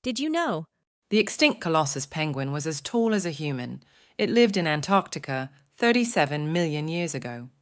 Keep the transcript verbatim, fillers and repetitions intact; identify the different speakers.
Speaker 1: Did you know?
Speaker 2: The extinct Colossus penguin was as tall as a human. It lived in Antarctica thirty-seven million years ago.